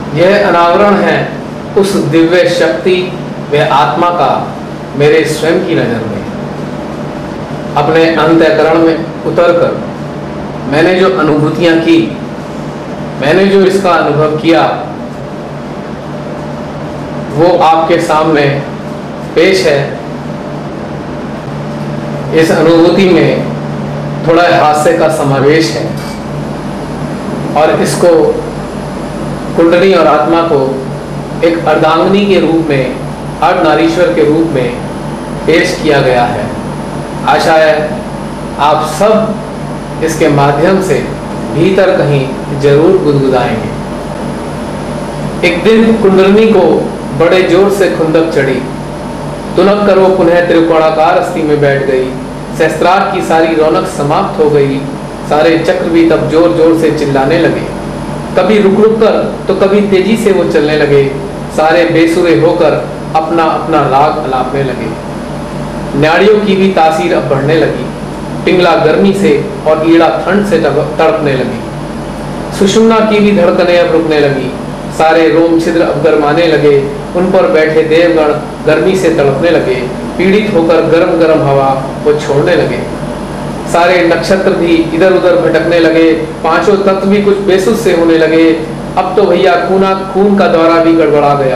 यह अनावरण है उस दिव्य शक्ति व आत्मा का मेरे स्वयं की नज़र में। अपने अंतःकरण में उतरकर मैंने जो अनुभूतियां की, मैंने जो इसका अनुभव किया, वो आपके सामने पेश है। इस अनुभूति में थोड़ा हास्य का समावेश है और इसको कुंडली और आत्मा को एक अर्धांगिनी के रूप में, अर्धनारीश्वर के रूप में पेश किया गया है। आशा है आप सब इसके माध्यम से भीतर कहीं जरूर गुदगुदाएंगे। एक दिन कुंडलिनी को बड़े जोर से खुंदक चढ़ी, तुनक कर वो पुनः त्रिकोणाकार अस्थि में बैठ गई। सहस्त्रार की सारी रौनक समाप्त हो गई। सारे चक्र भी तब जोर जोर से चिल्लाने लगे, कभी रुक रुक कर तो कभी तेजी से वो चलने लगे। सारे बेसुरे होकर अपना अपना राग अलापने लगे। नाड़ियों की भी तासीर अब बढ़ने लगी। पिंगला गर्मी से और ईड़ा ठंड से तड़पने लगी। सुषुम्ना की भी धड़कनें अब रुकने लगी। सारे रोम छिद्र अब गरमाने लगे। उन पर बैठे देवगण गर्मी से तड़पने लगे। पीड़ित होकर गरम गरम हवा वो छोड़ने लगे। सारे नक्षत्र भी इधर उधर भटकने लगे। पांचों तत्व भी कुछ बेसुध से होने लगे। अब तो भैया खून का दौरा भी गड़बड़ा गया।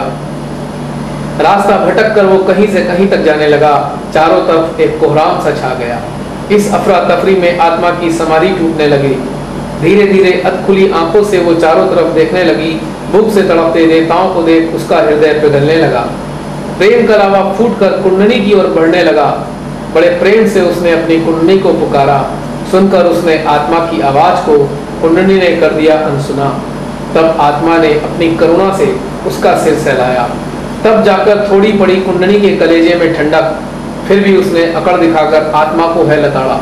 रास्ता भटक कर वो कहीं से कहीं तक जाने लगा। चारों तरफ एक कोहराम सा छा गया। इस अफरा तफरी में आत्मा की समाधि टूटने लगी। धीरे धीरे अधखुली आंखों से वो चारों तरफ देखने लगी। भूख से तड़पते देवताओं को देख उसका हृदय पिघलने लगा। प्रेम का लावा फूट कर कुंडली की ओर बढ़ने लगा। बड़े प्रेम से उसने अपनी कुंडली को पुकारा। सुनकर उसने आत्मा की आवाज को कुंडली ने कर दिया अनसुना। तब आत्मा ने अपनी करुणा से उसका सिर सहलाया। तब जाकर थोड़ी पड़ी कुंडली के कलेजे में ठंडक। फिर भी उसने अकड़ दिखाकर आत्मा को है लताड़ा।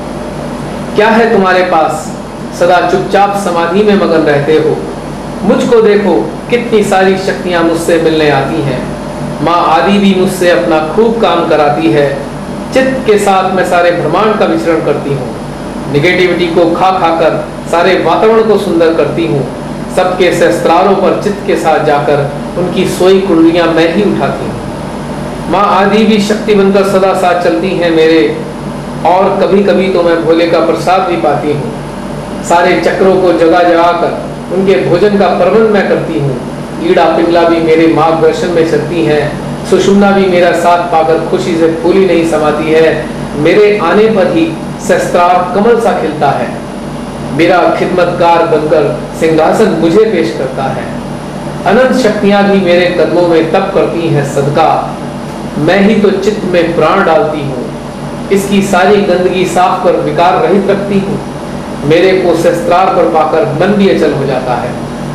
क्या है तुम्हारे पास? सदा चुपचाप समाधि में मगन रहते हो। मुझको देखो, कितनी सारी शक्तियां मुझसे मिलने आती हैं। माँ आदि भी मुझसे अपना खूब काम कराती है। चित्त के साथ मैं सारे ब्रह्मांड का विचरण करती हूँ। निगेटिविटी को खा खाकर सारे वातावरण को सुंदर करती हूँ। सबके सहस्त्रारों पर चित्त के साथ जाकर उनकी सोई कुंडलियां मैं ही उठाती हूँ। माँ आदि भी शक्ति बनकर सदा साथ चलती हैं मेरे, और कभी कभी तो मैं भोले का प्रसाद भी पाती हूँ। सारे चक्रों को जगा जगा कर उनके भोजन का प्रबंध मैं करती हूँ। ईड़ा पिंगला भी मेरे मार्गदर्शन में चलती हैं। सुषुम्ना भी मेरा साथ पाकर खुशी से फूली नहीं समाती है। मेरे आने पर ही सहस्त्रार कमल सा खिलता है। मेरा खिदमतगार बनकर सिंहासन मुझे पेश करता है। अनंत शक्तियां भी मेरे कदमों में तप करती हैं सदका। मैं ही तो चित्त में प्राण डालती हूँ। इसकी सारी गंदगी साफ कर विकार रहित रखती हूँ। मेरे को सहस्त्रार पर पाकर मन भी अचल हो जाता है।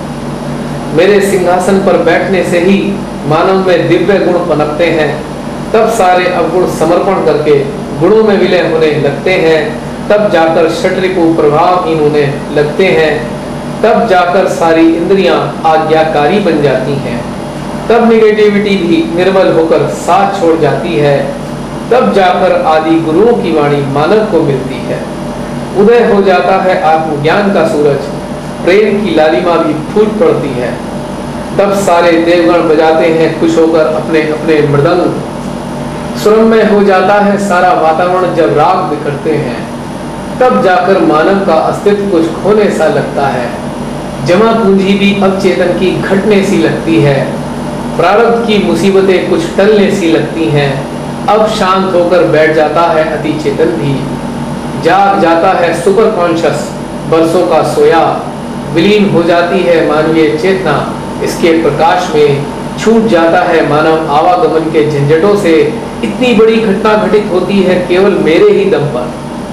मेरे सिंहासन पर बैठने से ही मानव में दिव्य गुण पनपते हैं। तब सारे अवगुण समर्पण करके गुणों में विलय होने लगते हैं। तब जाकर षट्रिपु प्रभावहीन होने लगते हैं। तब जाकर सारी इंद्रियां आज्ञाकारी बन जाती हैं। तब निगेटिविटी भी निर्बल होकर साथ छोड़ जाती है। तब जाकर आदि गुरुओं की वाणी मानव को मिलती है। उदय हो जाता है आत्मज्ञान का सूरज। प्रेम की लालिमा भी फूट पड़ती है। तब सारे देवगण बजाते हैं खुश होकर अपने अपने मृदंग। सुरम्य हो जाता है सारा वातावरण जब राग बिखरते हैं। तब जाकर मानव का अस्तित्व कुछ खोने सा लगता है। जमा पूंजी भी अब चेतन की घटने सी लगती है। प्रारब्ध की मुसीबतें कुछ टलने सी लगती हैं। अब शांत होकर बैठ जाता है अति चेतन भी। जाग जाता है सुपर कॉन्शियस बरसों का सोया। विलीन हो जाती है मानवीय चेतना इसके प्रकाश में। छूट जाता है मानव आवागमन के झंझटों से। इतनी बड़ी घटना घटित होती है केवल मेरे ही दम पर।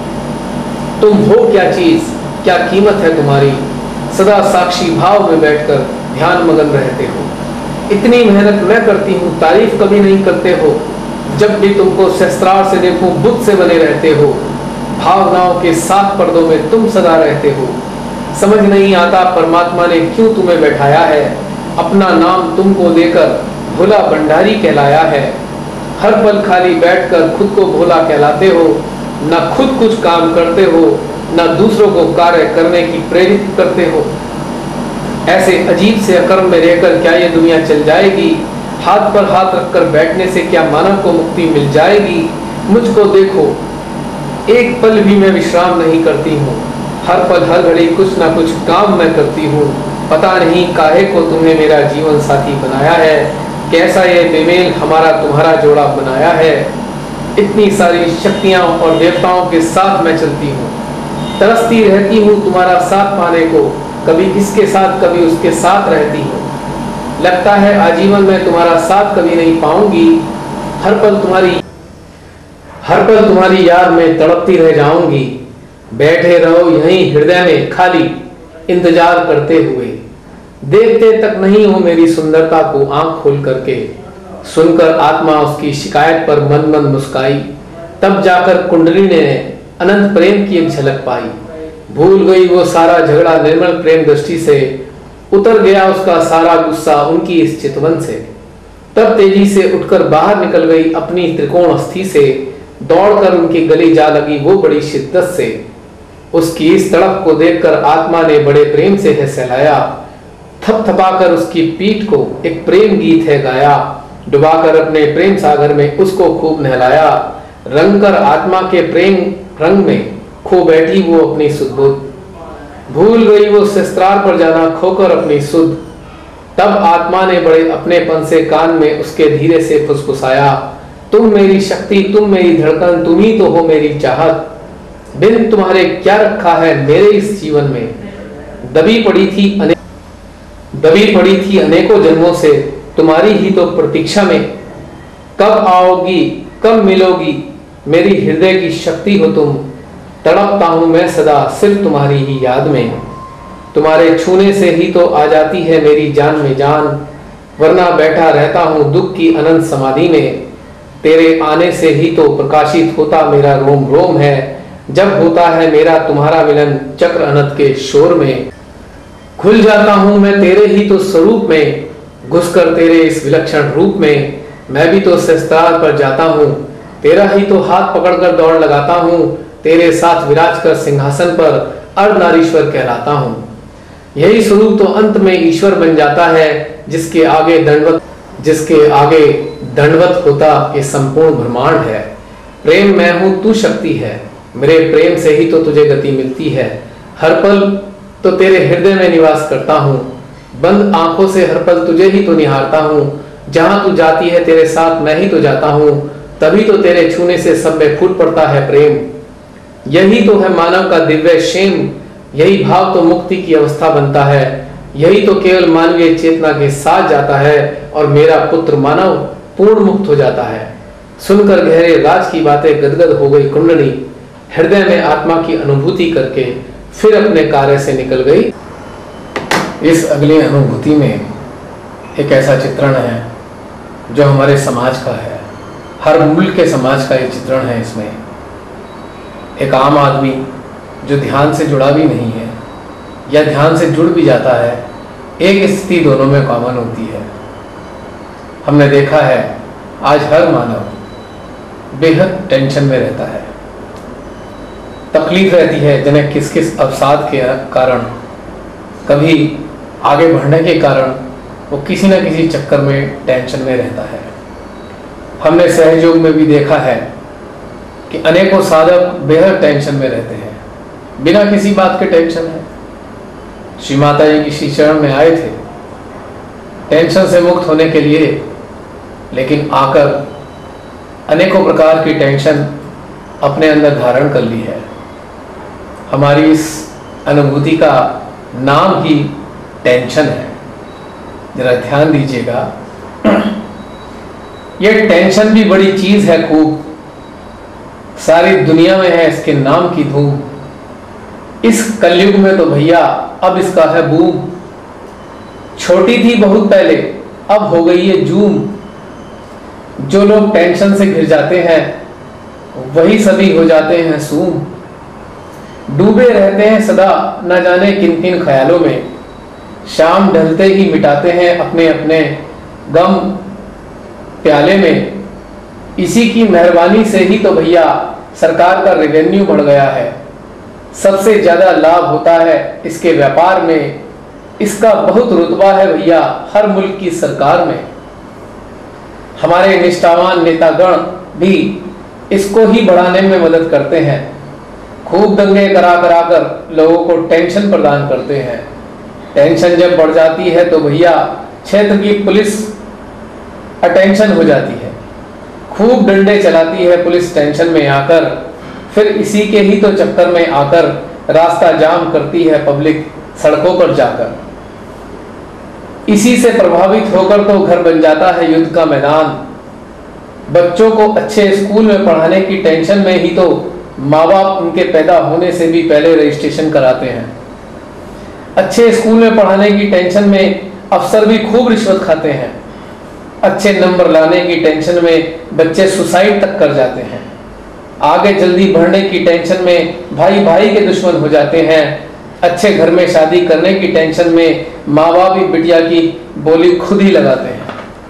तुम हो क्या चीज, क्या कीमत है तुम्हारी? सदा साक्षी भाव में बैठकर ध्यान मगन रहते हो। इतनी मेहनत मैं करती हूँ, तारीफ कभी नहीं करते हो। जब भी तुमको सहस्त्रार से देखूं बुद्ध से बने रहते हो। भावनाओं के सात पर्दों में तुम सदा रहते हो। समझ नहीं आता परमात्मा ने क्यों तुम्हें बैठाया है। अपना नाम तुमको देकर भोला भंडारी कहलाया है। हर पल खाली बैठकर खुद को भोला कहलाते हो। न खुद कुछ काम करते हो, न दूसरों को कार्य करने की प्रेरित करते हो। ऐसे अजीब से अकर्म में रहकर क्या ये दुनिया चल जाएगी? हाथ पर हाथ रखकर बैठने से क्या मानव को मुक्ति मिल जाएगी? मुझको देखो, एक पल भी मैं विश्राम नहीं करती हूँ। हर पल हर घड़ी कुछ ना कुछ काम मैं करती हूँ। पता नहीं काहे को तुमने मेरा जीवन साथी बनाया है, कैसा ये बेमेल हमारा तुम्हारा जोड़ा बनाया है। इतनी सारी शक्तियाँ और देवताओं के साथ मैं चलती हूँ, तरसती रहती हूँ तुम्हारा साथ पाने को। कभी इसके साथ कभी उसके साथ रहती हूँ, लगता है आजीवन मैं तुम्हारा साथ कभी नहीं पाऊंगी। हर पल तुम्हारी याद में तड़पती रह जाऊंगी। बैठे रहो यहीं हृदय में खाली इंतजार करते हुए, देखते तक नहीं हो मेरी सुंदरता को आंख खोल करके। सुनकर आत्मा उसकी शिकायत पर मन मन मुस्काई, तब जाकर कुंडली ने अनंत प्रेम की एक झलक पाई। भूल गई वो सारा झगड़ा निर्मल प्रेम दृष्टि से, उतर गया उसका सारा गुस्सा उनकी इस चितवन से। तब तेजी से उठकर बाहर निकल गई अपनी त्रिकोण अस्थि से, दौड़कर उनकी गली जा लगी वो बड़ी शिद्दत से। उसकी इस तड़प को देखकर आत्मा ने बड़े प्रेम से है सहलाया, थपथपाकर उसकी पीठ को एक प्रेम गीत है गाया। डुबाकर अपने प्रेम सागर में उसको खूब नहलाया, रंगकर आत्मा के प्रेम रंग में खो बैठी वो अपनी सुध-बुध। भूल गई वो शस्त्रार पर जाना खोकर अपनी सुध। तब आत्मा ने बड़े अपनेपन से कान में उसके धीरे से फुसफुसाया, तुम मेरी शक्ति, तुम मेरी धड़कन, तुम ही तो हो मेरी चाहत। बिन तुम्हारे क्या रखा है मेरे इस जीवन में। दबी पड़ी थी अनेकों जन्मों से तुम्हारी ही तो प्रतीक्षा में। कब आओगी, कब मिलोगी, मेरी हृदय की शक्ति हो तुम। तड़पता हूं मैं सदा सिर्फ तुम्हारी ही याद में। तुम्हारे छूने से ही तो आ जाती है मेरी जान में जान, वरना बैठा रहता हूं दुख की अनंत समाधि में। तेरे आने से ही तो प्रकाशित होता मेरा रोम रोम है, जब होता है मेरा तुम्हारा मिलन चक्र अनंत के शोर में। खुल जाता हूं मैं तेरे ही तो स्वरूप में, घुसकर तेरे इस विलक्षण रूप में। मैं भी तो शस्त्रार पर जाता हूं, तेरा ही तो हाथ पकड़कर दौड़ लगाता हूं। तेरे साथ विराज कर सिंहासन पर अर्धनारीश्वर कहलाता हूं। यही स्वरूप तो अंत में ईश्वर बन जाता है, जिसके आगे दंडवत होता ये संपूर्ण ब्रह्मांड है। प्रेम मैं हूं, तू शक्ति है, मेरे प्रेम से ही तो तुझे गति मिलती है। हर पल तो तेरे हृदय में निवास करता हूं, बंद आंखों से हर पल तुझे ही तो निहारता हूं। जहां तू जाती है तेरे साथ मैं ही तो जाता हूं, तभी तो तेरे छूने से सब में फूट पड़ता है प्रेम। यही तो है मानव का दिव्य क्षेम, यही भाव तो मुक्ति की अवस्था बनता है। यही तो केवल मानवीय चेतना के साथ जाता है और मेरा पुत्र मानव पूर्ण मुक्त हो जाता है। सुनकर गहरे राज की बातें गदगद हो गई कुंडली, हृदय में आत्मा की अनुभूति करके फिर अपने कार्य से निकल गई। इस अगली अनुभूति में एक ऐसा चित्रण है जो हमारे समाज का है, हर मूल के समाज का एक चित्रण है। इसमें एक आम आदमी जो ध्यान से जुड़ा भी नहीं है या ध्यान से जुड़ भी जाता है, एक स्थिति दोनों में कॉमन होती है। हमने देखा है आज हर मानव बेहद टेंशन में रहता है, तकलीफ रहती है, जिन्हें किस किस अवसाद के कारण, कभी आगे बढ़ने के कारण वो किसी न किसी चक्कर में टेंशन में रहता है। हमने सहयोग में भी देखा है कि अनेकों साधक बेहद टेंशन में रहते हैं, बिना किसी बात के टेंशन है। श्री माता जी की श्री चरण में आए थे टेंशन से मुक्त होने के लिए, लेकिन आकर अनेकों प्रकार की टेंशन अपने अंदर धारण कर ली है। हमारी इस अनुभूति का नाम ही टेंशन है। जरा ध्यान दीजिएगा, यह टेंशन भी बड़ी चीज है खूब, सारी दुनिया में है इसके नाम की धूम। इस कलयुग में तो भैया अब इसका है बूम। छोटी थी बहुत पहले, अब हो गई है जूम। जो लोग टेंशन से घिर जाते हैं वही सभी हो जाते हैं सूम। डूबे रहते हैं सदा न जाने किन किन ख्यालों में, शाम ढलते ही मिटाते हैं अपने अपने गम प्याले में। इसी की मेहरबानी से ही तो भैया सरकार का रेवेन्यू बढ़ गया है। सबसे ज्यादा लाभ होता है इसके व्यापार में, इसका बहुत रुतबा है भैया हर मुल्क की सरकार में। हमारे निष्ठावान नेतागण भी इसको ही बढ़ाने में मदद करते हैं। खूब दंगे करा कर लोगों को टेंशन प्रदान करते हैं। टेंशन जब बढ़ जाती है तो भैया क्षेत्र की पुलिस अटेंशन हो जाती है, खूब डंडे चलाती है पुलिस टेंशन में आकर, फिर इसी के ही तो चक्कर में आकर रास्ता जाम करती है पब्लिक सड़कों पर जाकर। इसी से प्रभावित होकर तो घर बन जाता है युद्ध का मैदान। बच्चों को अच्छे स्कूल में पढ़ाने की टेंशन में ही तो माँ बाप उनके पैदा होने से भी पहले रजिस्ट्रेशन कराते हैं। अच्छे स्कूल में पढ़ाने की टेंशन में अफसर भी खूब रिश्वत खाते हैं। अच्छे नंबर लाने की टेंशन में बच्चे सुसाइड तक कर जाते हैं। आगे जल्दी बढ़ने की टेंशन में भाई भाई के दुश्मन हो जाते हैं। अच्छे घर में शादी करने की टेंशन में माँ बाप ही बिटिया की बोली खुद ही लगाते हैं।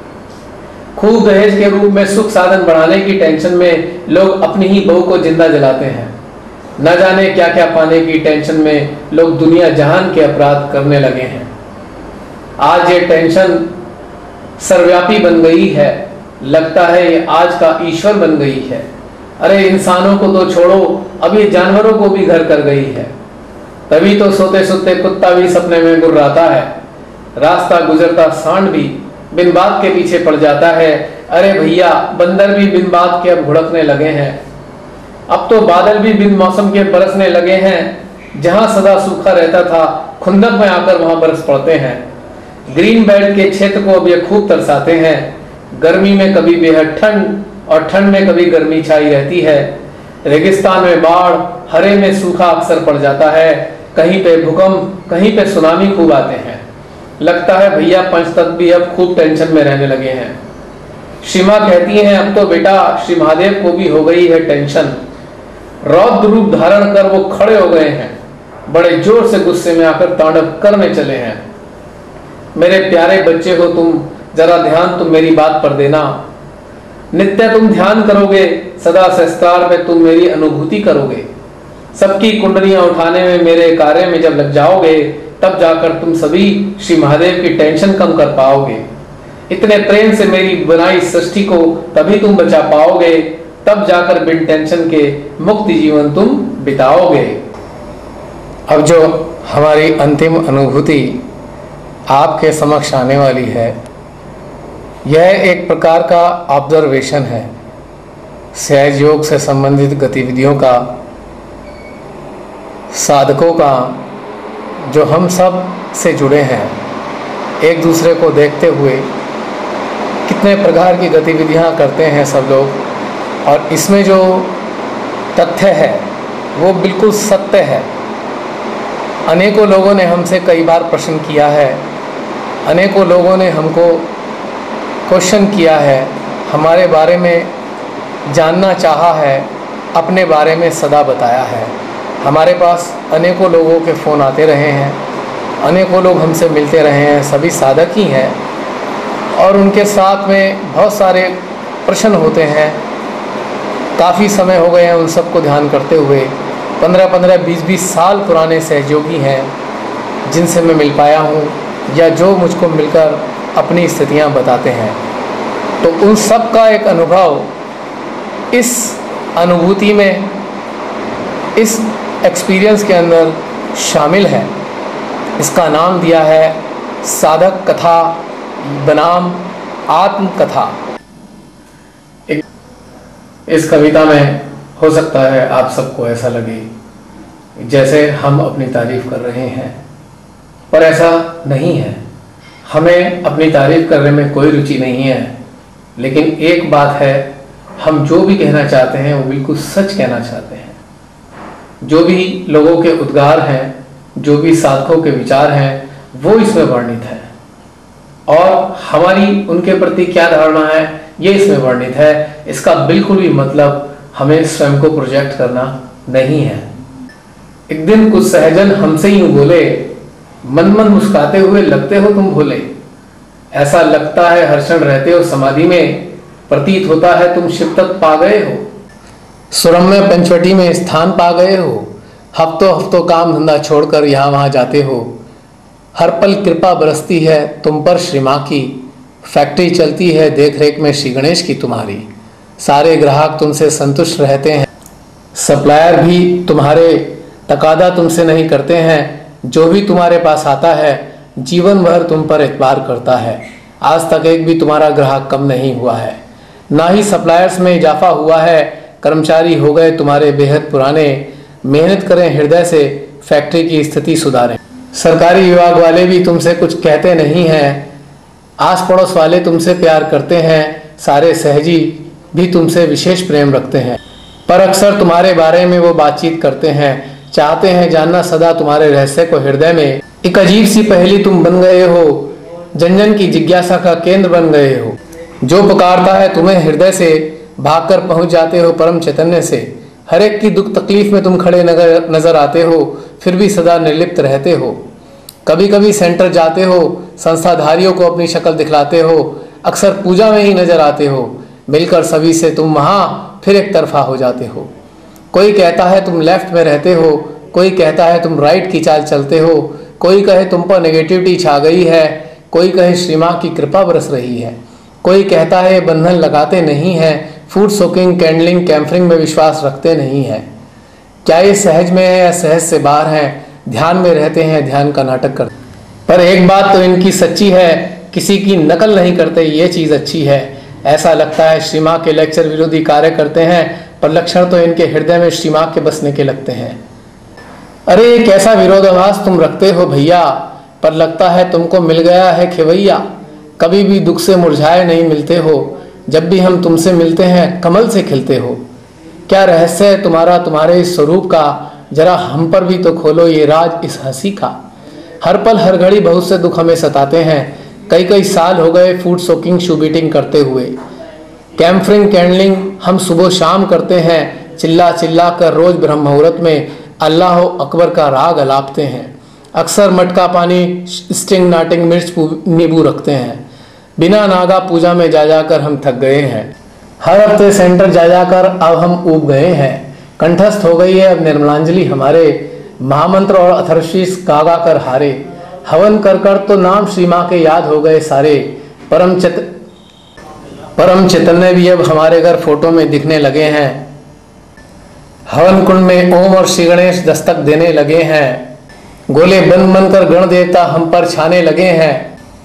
खूब दहेज के रूप में सुख साधन बढ़ाने की टेंशन में लोग अपनी ही बहू को जिंदा जलाते हैं। न जाने क्या क्या पाने की टेंशन में लोग दुनिया जहान के अपराध करने लगे हैं। आज ये टेंशन सर्वव्यापी बन गई है, लगता है ये आज का ईश्वर बन गई है। अरे इंसानों को तो छोड़ो, अब ये जानवरों को भी घर कर गई है। तभी तो सोते सोते कुत्ता भी सपने में गुर्राता है, रास्ता गुजरता सांड भी बिन बात के पीछे पड़ जाता है। अरे भैया बंदर भी बिन बात के अब घुड़कने लगे हैं। अब तो बादल भी बिन मौसम के बरसने लगे हैं। जहां सदा सूखा रहता था खुंदक में आकर वहां बरस पड़ते हैं। ग्रीन बेल्ट के क्षेत्र को अब ये खूब तरसाते हैं। गर्मी में कभी बेहद ठंड और ठंड में कभी गर्मी छाई रहती है। रेगिस्तान में बाढ़, हरे में सूखा अक्सर पड़ जाता है। कहीं पे भूकंप, कहीं पे सुनामी खूब आते हैं। लगता है भैया पंचतत्व भी अब खूब टेंशन में रहने लगे हैं। श्री माँ कहती हैं अब तो बेटा श्री महादेव को भी हो गई है टेंशन। रौद्र रूप धारण कर वो खड़े हो गए हैं, बड़े जोर से गुस्से में आकर तांडव करने चले हैं। मेरे प्यारे बच्चे हो तुम, जरा ध्यान तुम मेरी बात पर देना। नित्य तुम ध्यान करोगे, सदा सहस्त्रार में तुम मेरी अनुभूति करोगे। सबकी कुंडलियां उठाने में मेरे कार्य में जब लग जाओगे, तब जाकर तुम सभी श्री महादेव की टेंशन कम कर पाओगे। इतने प्रेम से मेरी बनाई सृष्टि को तभी तुम बचा पाओगे, तब जाकर बिन टेंशन के मुक्त जीवन तुम बिताओगे। अब जो हमारी अंतिम अनुभूति आपके समक्ष आने वाली है, यह एक प्रकार का ऑब्जर्वेशन है। सहज योग से संबंधित गतिविधियों का, साधकों का, जो हम सब से जुड़े हैं, एक दूसरे को देखते हुए कितने प्रकार की गतिविधियां करते हैं सब लोग। और इसमें जो तथ्य है वो बिल्कुल सत्य है। अनेकों लोगों ने हमसे कई बार प्रश्न किया है, अनेकों लोगों ने हमको क्वेश्चन किया है, हमारे बारे में जानना चाहा है, अपने बारे में सदा बताया है। हमारे पास अनेकों लोगों के फ़ोन आते रहे हैं, अनेकों लोग हमसे मिलते रहे हैं, सभी साधक ही हैं। और उनके साथ में बहुत सारे प्रश्न होते हैं। काफ़ी समय हो गए हैं उन सबको ध्यान करते हुए। 15-15, 20-20 साल पुराने सहयोगी हैं जिनसे मैं मिल पाया हूँ, या जो मुझको मिलकर अपनी स्थितियाँ बताते हैं। तो उन सब का एक अनुभव इस अनुभूति में, इस एक्सपीरियंस के अंदर शामिल है। इसका नाम दिया है साधक कथा बनाम आत्मकथा। इस कविता में हो सकता है आप सबको ऐसा लगे जैसे हम अपनी तारीफ कर रहे हैं, पर ऐसा नहीं है। हमें अपनी तारीफ करने में कोई रुचि नहीं है। लेकिन एक बात है, हम जो भी कहना चाहते हैं वो बिल्कुल सच कहना चाहते हैं। जो भी लोगों के उद्गार हैं, जो भी साधकों के विचार हैं, वो इसमें वर्णित है। और हमारी उनके प्रति क्या धारणा है ये इसमें वर्णित है। इसका बिल्कुल भी मतलब हमें स्वयं को प्रोजेक्ट करना नहीं है। एक दिन कुछ सहजन हमसे यूं बोले, मन मन मुस्कुराते हुए लगते हो तुम भोले। ऐसा लगता है हर क्षण रहते हो समाधि में, प्रतीत होता है तुम शिव तक पा गए हो। सुरम्य पंचवटी में स्थान पा गए हो। हफ्तों हफ्तों काम धंधा छोड़कर यहाँ वहाँ जाते हो। हर पल कृपा बरसती है तुम पर श्री माँ की, फैक्ट्री चलती है देख रेख में श्री गणेश की तुम्हारी। सारे ग्राहक तुमसे संतुष्ट रहते हैं, सप्लायर भी तुम्हारे तकादा तुमसे नहीं करते हैं। जो भी तुम्हारे पास आता है जीवन भर तुम पर एतबार करता है। आज तक एक भी तुम्हारा ग्राहक कम नहीं हुआ है, ना ही सप्लायर्स में इजाफा हुआ है। कर्मचारी हो गए तुम्हारे बेहद पुराने, मेहनत करें हृदय से फैक्ट्री की स्थिति सुधारें। सरकारी विभाग वाले भी तुमसे कुछ कहते नहीं हैं, आस पड़ोस वाले तुमसे प्यार करते हैं, सारे सहजी भी तुमसे विशेष प्रेम रखते हैं। पर अक्सर तुम्हारे बारे में वो बातचीत करते हैं, चाहते हैं जानना सदा तुम्हारे रहस्य को हृदय में। एक अजीब सी पहेली तुम बन गए हो, जन जन की जिज्ञासा का केंद्र बन गए हो। जो पुकारता है तुम्हें हृदय से भागकर पहुंच जाते हो परम चैतन्य से। हर एक की दुख तकलीफ में तुम खड़े नजर आते हो, फिर भी सदा निर्लिप्त रहते हो। कभी कभी सेंटर जाते हो, संस्थाधारियों को अपनी शक्ल दिखलाते हो, अक्सर पूजा में ही नजर आते हो। मिलकर सभी से तुम वहाँ फिर एक तरफा हो जाते हो। कोई कहता है तुम लेफ्ट में रहते हो, कोई कहता है तुम राइट की चाल चलते हो, कोई कहे तुम पर नेगेटिविटी छा गई है, कोई कहे श्री माँ की कृपा बरस रही है, कोई कहता है बंधन लगाते नहीं है, फूड सोकिंग कैंडलिंग कैम्फरिंग में विश्वास रखते नहीं है। क्या ये सहज में है या सहज से बाहर है, ध्यान में रहते हैं ध्यान का नाटक करते। पर एक बात तो इनकी सच्ची है, किसी की नकल नहीं करते, ये चीज़ अच्छी है। ऐसा लगता है श्री माँ के लेक्चर विरोधी कार्य करते हैं, पर लक्षण तो इनके हृदय में श्री माँ के बसने के लगते हैं। अरे एक ऐसा विरोधाभास तुम रखते हो भैया, पर लगता है तुमको मिल गया है खेवैया। कभी भी दुख से मुरझाए नहीं मिलते हो, जब भी हम तुमसे मिलते हैं कमल से खिलते हो। क्या रहस्य है तुम्हारा, तुम्हारे इस स्वरूप का, जरा हम पर भी तो खोलो ये राज इस हंसी का। हर पल हर घड़ी बहुत से दुख हमें सताते हैं, कई कई साल हो गए फूड सोकिंग शू बीटिंग करते हुए। कैम्फरिंग कैंडलिंग हम सुबह शाम करते हैं, चिल्ला चिल्ला कर रोज ब्रह्म मुहूर्त में अल्लाह अकबर का राग अलापते हैं। अक्सर मटका पानी स्टिंग नाटिंग मिर्च नींबू रखते हैं। बिना नागा पूजा में जा जाकर हम थक गए हैं, हर हफ्ते सेंटर जा जाकर अब हम ऊब गए हैं। कंठस्थ हो गई है अब निर्मलांजलि हमारे, महामंत्र और अथर्वशीष गागा कर हारे। हवन कर कर तो नाम श्री माँ के याद हो गए सारे। परम चैतन्य भी अब हमारे घर फोटो में दिखने लगे हैं। हवन कुंड में ओम और श्री गणेश दस्तक देने लगे हैं। गोले बन बनकर गण देवता हम पर छाने लगे हैं।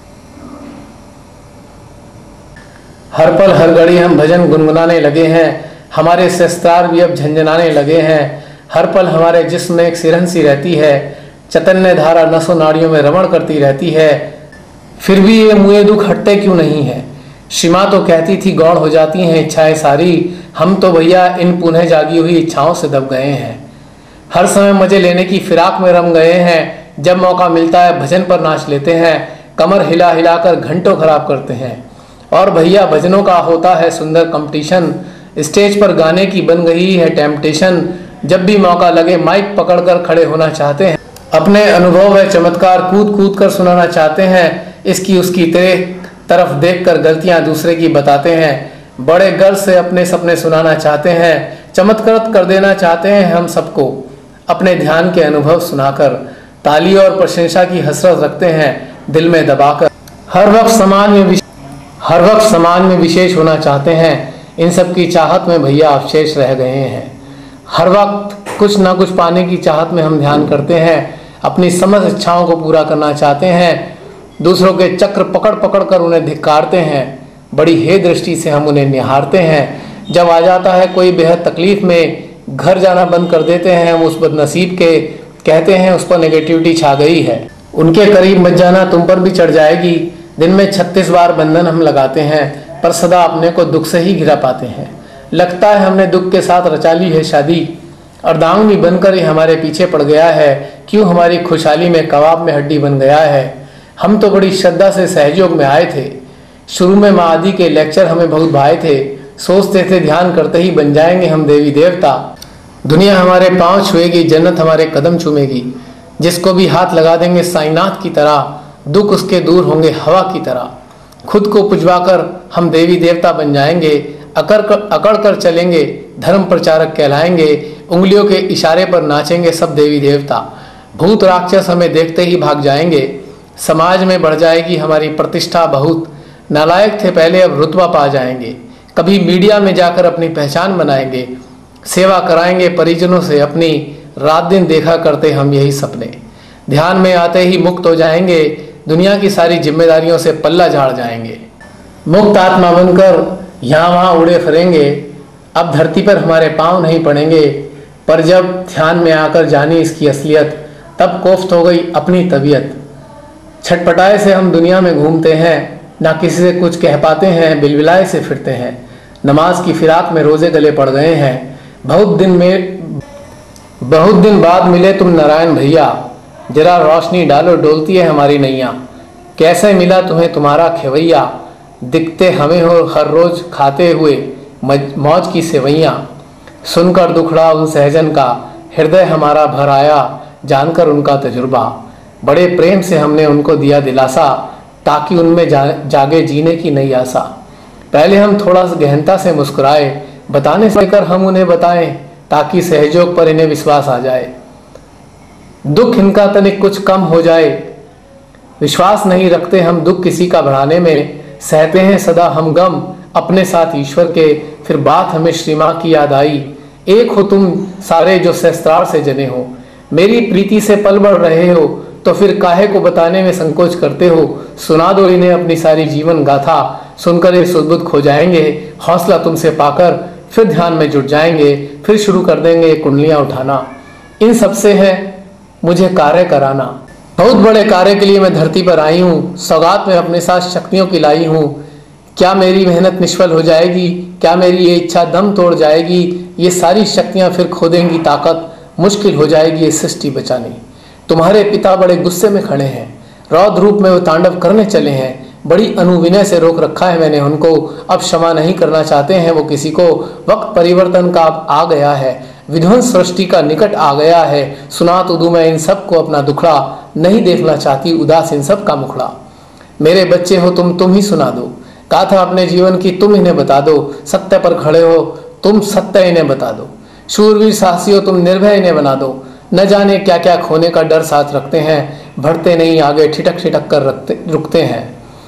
हर पल हर घड़ी हम भजन गुनगुनाने लगे हैं, हमारे शस्त्रार भी अब झंझनाने लगे हैं। हर पल हमारे जिस्म में एक सिरहन सी रहती है, चैतन्य धारा नसों नाड़ियों में रमण करती रहती है। फिर भी ये मुए दुख हटते क्यों नहीं है। श्री माँ तो कहती थी गौण हो जाती हैं इच्छाएं सारी, हम तो भैया इन पुनः जागी हुई इच्छाओं से दब गए हैं। हर समय मजे लेने की फिराक में रम गए हैं, जब मौका मिलता है भजन पर नाच लेते हैं, कमर हिला हिलाकर घंटों खराब करते हैं। और भैया भजनों का होता है सुंदर कंपटीशन, स्टेज पर गाने की बन गई है टेम्पटेशन। जब भी मौका लगे माइक पकड़कर खड़े होना चाहते हैं, अपने अनुभव व चमत्कार कूद कूद कर सुनाना चाहते हैं। इसकी उसकी तरफ देखकर गलतियां दूसरे की बताते हैं, बड़े गर्व से अपने सपने सुनाना चाहते हैं। चमत्कृत कर देना चाहते हैं हम सबको, अपने ध्यान के अनुभव सुनाकर ताली और प्रशंसा की हसरत रखते हैं दिल में दबाकर। हर वक्त समाज में विशेष होना चाहते हैं, इन सब की चाहत में भैया अवशेष रह गए हैं। हर वक्त कुछ ना कुछ पाने की चाहत में हम ध्यान करते हैं, अपनी समस्त इच्छाओं को पूरा करना चाहते हैं। दूसरों के चक्र पकड़ पकड़ कर उन्हें धिक्कारते हैं, बड़ी हे दृष्टि से हम उन्हें निहारते हैं। जब आ जाता है कोई बेहद तकलीफ में, घर जाना बंद कर देते हैं हम उस बदनसीब के, कहते हैं उस पर नेगेटिविटी छा गई है। उनके करीब मत जाना तुम पर भी चढ़ जाएगी। दिन में 36 बार बंधन हम लगाते हैं, पर सदा अपने को दुख से ही घिरा पाते हैं। लगता है हमने दुख के साथ रचा ली है शादी, अर्धांगिनी बनकर ही हमारे पीछे पड़ गया है। क्यों हमारी खुशहाली में कबाब में हड्डी बन गया है। हम तो बड़ी श्रद्धा से सहयोग में आए थे, शुरू में माँ आदि के लेक्चर हमें बहुत भाए थे। सोचते थे ध्यान करते ही बन जाएंगे हम देवी देवता, दुनिया हमारे पांव छुएगी, जन्नत हमारे कदम चूमेगी। जिसको भी हाथ लगा देंगे साईनाथ की तरह, दुख उसके दूर होंगे हवा की तरह। खुद को पुजवाकर हम देवी देवता बन जाएंगे, अकड़ कर चलेंगे, धर्म प्रचारक कहलाएंगे। उंगलियों के इशारे पर नाचेंगे सब देवी देवता। भूत राक्षस हमें देखते ही भाग जाएंगे, समाज में बढ़ जाएगी हमारी प्रतिष्ठा बहुत। नालायक थे पहले, अब रुतबा पा जाएंगे। कभी मीडिया में जाकर अपनी पहचान बनाएंगे। सेवा कराएंगे परिजनों से अपनी, रात दिन देखा करते हम यही सपने। ध्यान में आते ही मुक्त हो जाएंगे, दुनिया की सारी जिम्मेदारियों से पल्ला झाड़ जाएंगे। मुक्त आत्मा बनकर यहाँ वहाँ उड़े फिरेंगे। अब धरती पर हमारे पाँव नहीं पड़ेंगे। पर जब ध्यान में आकर जानी इसकी असलियत, तब कोफ्त हो गई अपनी तबीयत। छटपटाए से हम दुनिया में घूमते हैं, ना किसी से कुछ कह पाते हैं, बिलबिलाए से फिरते हैं। नमाज की फिराक में रोजे गले पड़ गए हैं। बहुत दिन बाद मिले तुम नारायण भैया, जरा रोशनी डालो डोलती है हमारी नैया। कैसे मिला तुम्हें तुम्हारा खेवैया, दिखते हमें हो हर रोज खाते हुए मौज की सेवैयाँ। सुनकर दुखड़ा उन सहजन का, हृदय हमारा भर आया जानकर उनका तजुर्बा। बड़े प्रेम से हमने उनको दिया दिलासा, ताकि उनमें जागे जीने की नई आशा। पहले हम थोड़ा गहनता से मुस्कुराए, बताने से लेकर हम उन्हें बताएं, ताकि सहयोग पर इन्हें विश्वास आ जाए। दुख इनका तनिक कुछ कम हो जाए। विश्वास नहीं रखते हम दुख किसी का बढ़ाने में, सहते हैं सदा हम गम अपने साथ ईश्वर के। फिर बात हमें श्री माँ की याद आई, एक हो तुम सारे जो सहस्त्रार से जने हो। मेरी प्रीति से पल बढ़ रहे हो, तो फिर काहे को बताने में संकोच करते हो। सुना दो इन्हें अपनी सारी जीवन गाथा, सुनकर ये सुदबुद खो जाएंगे। हौसला तुमसे पाकर फिर ध्यान में जुट जाएंगे, फिर शुरू कर देंगे कुंडलियां उठाना। इन सबसे है मुझे कार्य कराना। बहुत बड़े कार्य के लिए मैं धरती पर आई हूँ, सौगात में अपने साथ शक्तियों की लाई हूँ। क्या मेरी मेहनत निष्फल हो जाएगी, क्या मेरी ये इच्छा दम तोड़ जाएगी। ये सारी शक्तियाँ फिर खो देंगी ताकत, मुश्किल हो जाएगी ये सृष्टि बचानी। तुम्हारे पिता बड़े गुस्से में खड़े हैं, रौद्र रूप में वो तांडव करने चले हैं। बड़ी अनुविनय से रोक रखा है मैंने उनको, अब क्षमा नहीं करना चाहते हैं वो किसी को। वक्त परिवर्तन का अब आ गया है, विध्वंस सृष्टि का निकट आ गया है। सुना तो दूं मैं इन सबको अपना दुखड़ा, नहीं देखना चाहती उदास इन सब का मुखड़ा। मेरे बच्चे हो तुम ही सुना दो गाथा अपने जीवन की, तुम इन्हें बता दो। सत्य पर खड़े हो तुम, सत्य इन्हें बता दो। शूरवीर साहसी हो तुम, निर्भय इन्हें बना दो। न जाने क्या क्या खोने का डर साथ रखते हैं, बढ़ते नहीं आगे ठिठक ठिठक कर रुकते हैं।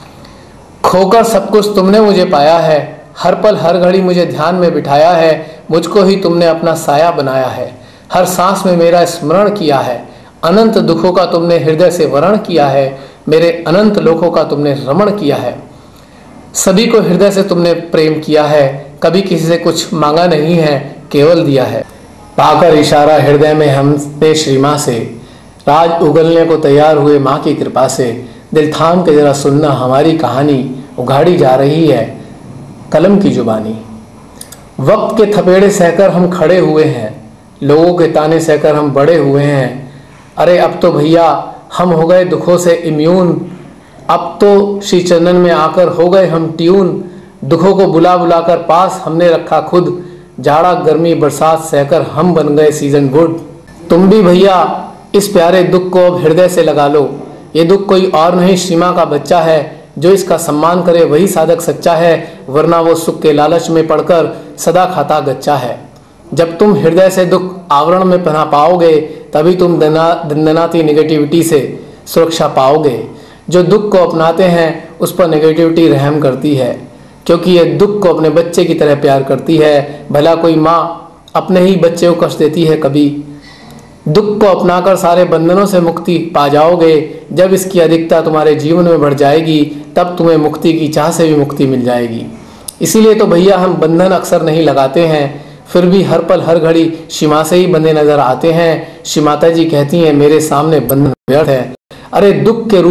खोकर सब कुछ तुमने मुझे पाया है, हर पल हर घड़ी मुझे ध्यान में बिठाया है। मुझको ही तुमने अपना साया बनाया है, हर सांस में मेरा स्मरण किया है। अनंत दुखों का तुमने हृदय से वरण किया है, मेरे अनंत लोकों का तुमने रमण किया है। सभी को हृदय से तुमने प्रेम किया है, कभी किसी से कुछ मांगा नहीं है, केवल दिया है। पाकर इशारा हृदय में हमने श्री माँ से, राज उगलने को तैयार हुए माँ की कृपा से। दिल थाम के जरा सुनना हमारी कहानी, उघाड़ी जा रही है कलम की जुबानी। वक्त के थपेड़े सहकर हम खड़े हुए हैं, लोगों के ताने सहकर हम बड़े हुए हैं। अरे अब तो भैया हम हो गए दुखों से इम्यून, अब तो श्री चरणन में आकर हो गए हम ट्यून। दुखों को बुला बुला कर पास हमने रखा खुद, जाड़ा गर्मी बरसात सहकर हम बन गए सीजन वुड। तुम भी भैया इस प्यारे दुख को अब हृदय से लगा लो। ये दुख कोई और नहीं श्री माँ का बच्चा है, जो इसका सम्मान करे वही साधक सच्चा है, वरना वो सुख के लालच में पड़कर सदा खाता गच्चा है। जब तुम हृदय से दुख आवरण में पहना पाओगे, तभी तुम दंदनाती नेगेटिविटी से सुरक्षा पाओगे। जो दुख को अपनाते हैं उस पर नेगेटिविटी रहम करती है, क्योंकि ये दुख को अपने बच्चे की तरह प्यार करती है। भला कोई माँ अपने ही बच्चे को कष्ट देती है कभी? दुख को अपनाकर सारे बंधनों से मुक्ति पा जाओगे। जब इसकी अधिकता तुम्हारे जीवन में बढ़ जाएगी, तब तुम्हें मुक्ति की चाह से भी मुक्ति मिल जाएगी। इसीलिए तो भैया हम बंधन अक्सर नहीं लगाते हैं, फिर भी हर पल हर घड़ी श्री माँ से ही बंधे नजर आते हैं। श्री माता जी कहती हैं मेरे सामने बंधन व्यर्थ है। अरे दुख के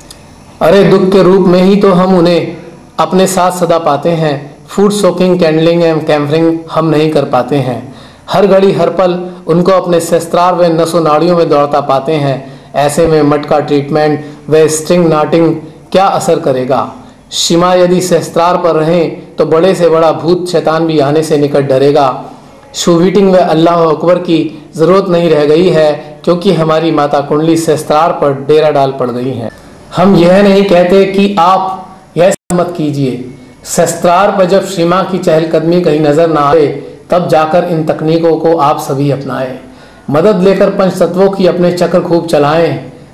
रूप में ही तो हम उन्हें अपने साथ सदा पाते हैं। फूड सोकिंग कैंडलिंग एवं कैम्फरिंग हम नहीं कर पाते हैं। हर घड़ी हर पल उनको अपने शस्त्रार व नसों नाड़ियों में दौड़ता पाते हैं। ऐसे में मटका ट्रीटमेंट व स्ट्रिंग नाटिंग क्या असर करेगा? शिमा यदि शस्त्रार पर रहें तो बड़े से बड़ा भूत शैतान भी आने से निकट डरेगा। शूविटिंग व अल्लाह अकबर की जरूरत नहीं रह गई है, क्योंकि हमारी माता कुंडली शस्त्रार पर डेरा डाल पड़ गई है। हम यह नहीं कहते कि आप यह मत कीजिए। शस्त्रार पर जब श्री माँ की चहलकदमी कहीं नजर ना आए, तब जाकर इन तकनीकों को आप सभी अपनाएं। मदद लेकर पंच तत्वों की अपने चक्र खूब चलाएं।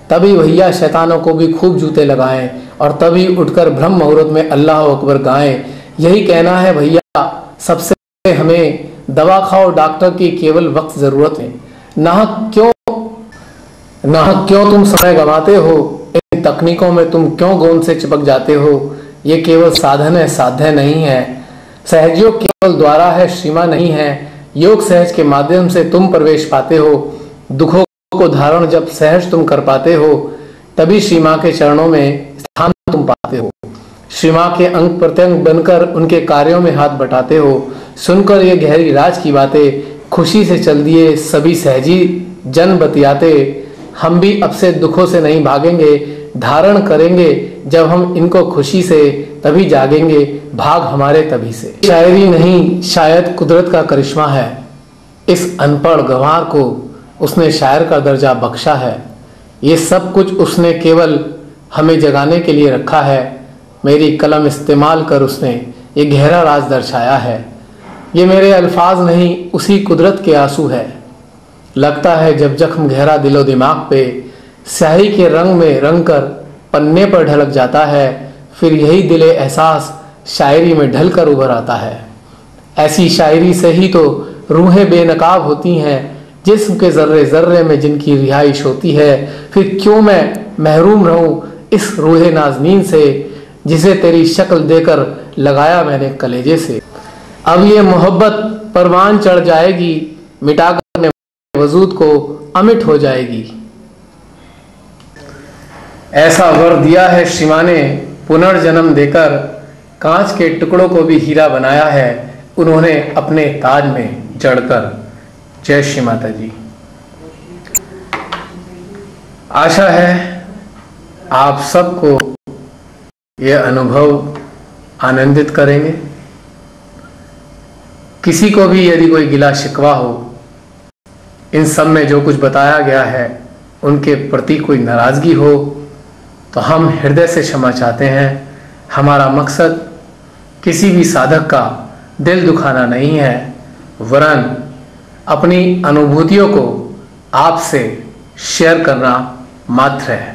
तभी भैया शैतानों को भी खूब जूते लगाएं और तभी उठकर ब्रह्म मुहूर्त में अल्लाह अकबर गाएं। यही कहना है भैया, सबसे हमें दवा खाओ डॉक्टर की केवल वक्त जरूरत है। नाहक क्यों तुम समय गंवाते हो, इन तकनीकों में तुम क्यों गोंद से चिपक जाते हो। ये केवल साधन है, साध्य नहीं है। सहजयोग केवल द्वारा है, सीमा नहीं है। योग सहज के माध्यम से तुम प्रवेश पाते हो। दुखों को धारण जब सहज तुम कर पाते हो, तभी श्री मां के चरणों में स्थान तुम पाते हो। श्री मां के अंग प्रत्यंग बनकर उनके कार्यों में हाथ बटाते हो। सुनकर ये गहरी राज की बातें खुशी से चल दिए सभी सहजी जन बतियाते। हम भी अब से दुखों से नहीं भागेंगे, धारण करेंगे जब हम इनको खुशी से, तभी जागेंगे भाग हमारे तभी से। शायरी नहीं, शायद कुदरत का करिश्मा है। इस अनपढ़ गंवार को उसने शायर का दर्जा बख्शा है। ये सब कुछ उसने केवल हमें जगाने के लिए रखा है। मेरी कलम इस्तेमाल कर उसने ये गहरा राज दर्शाया है। ये मेरे अल्फाज नहीं, उसी कुदरत के आंसू है। लगता है जब जख्म गहरा दिलो दिमाग पे, स्याही के रंग में रंग कर पन्ने पर ढलक जाता है, फिर यही दिले एहसास शायरी में ढल कर उभर आता है। ऐसी शायरी से ही तो रूहें बेनकाब होती हैं, जिस्म के जर्रे जर्रे में जिनकी रिहाइश होती है। फिर क्यों मैं महरूम रहूं इस रूहे नाज़नीन से, जिसे तेरी शक्ल देकर लगाया मैंने कलेजे से। अब ये मोहब्बत परवान चढ़ जाएगी, मिटाकर वजूद को अमिट हो जाएगी। ऐसा वर दिया है श्री मां ने पुनर्जन्म देकर, कांच के टुकड़ों को भी हीरा बनाया है उन्होंने अपने ताज में जड़कर। जय श्री माता जी। आशा है आप सबको यह अनुभव आनंदित करेंगे। किसी को भी यदि कोई गिला शिकवा हो, इन सब में जो कुछ बताया गया है उनके प्रति कोई नाराजगी हो, तो हम हृदय से क्षमा चाहते हैं। हमारा मकसद किसी भी साधक का दिल दुखाना नहीं है, वरन अपनी अनुभूतियों को आपसे शेयर करना मात्र है।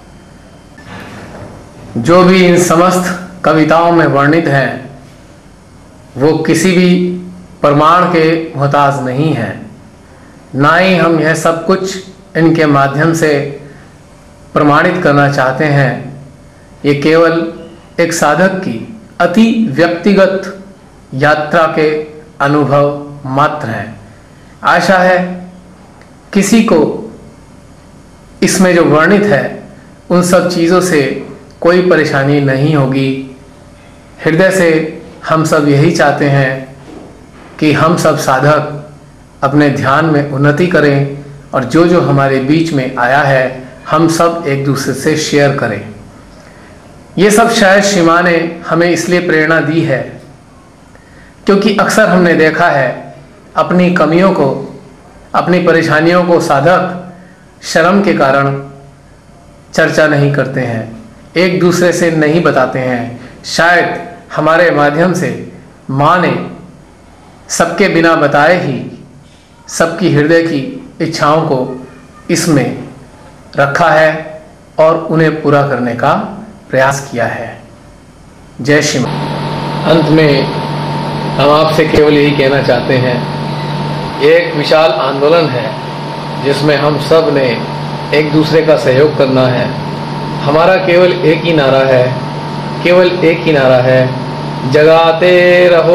जो भी इन समस्त कविताओं में वर्णित है वो किसी भी प्रमाण के मोहताज नहीं है, ना ही हम यह सब कुछ इनके माध्यम से प्रमाणित करना चाहते हैं। ये केवल एक साधक की अति व्यक्तिगत यात्रा के अनुभव मात्र हैं। आशा है किसी को इसमें जो वर्णित है उन सब चीज़ों से कोई परेशानी नहीं होगी। हृदय से हम सब यही चाहते हैं कि हम सब साधक अपने ध्यान में उन्नति करें और जो जो हमारे बीच में आया है हम सब एक दूसरे से शेयर करें। ये सब शायद श्री मां ने हमें इसलिए प्रेरणा दी है क्योंकि अक्सर हमने देखा है अपनी कमियों को, अपनी परेशानियों को साधक शर्म के कारण चर्चा नहीं करते हैं, एक दूसरे से नहीं बताते हैं। शायद हमारे माध्यम से माँ ने सबके बिना बताए ही सबकी हृदय की इच्छाओं को इसमें रखा है और उन्हें पूरा करने का प्रयास किया है। जय श्री मां। अंत में हम आपसे केवल यही कहना चाहते हैं, एक विशाल आंदोलन है जिसमें हम सब ने एक दूसरे का सहयोग करना है। हमारा केवल एक ही नारा है, केवल एक ही नारा है, जगाते रहो,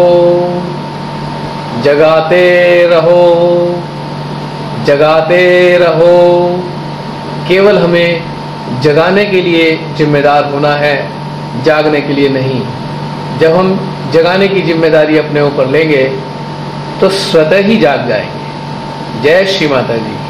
जगाते रहो, जगाते रहो। केवल हमें जगाने के लिए जिम्मेदार होना है, जागने के लिए नहीं। जब हम जगाने की जिम्मेदारी अपने ऊपर लेंगे तो स्वतः ही जाग जाएंगे। जय श्री माता जी।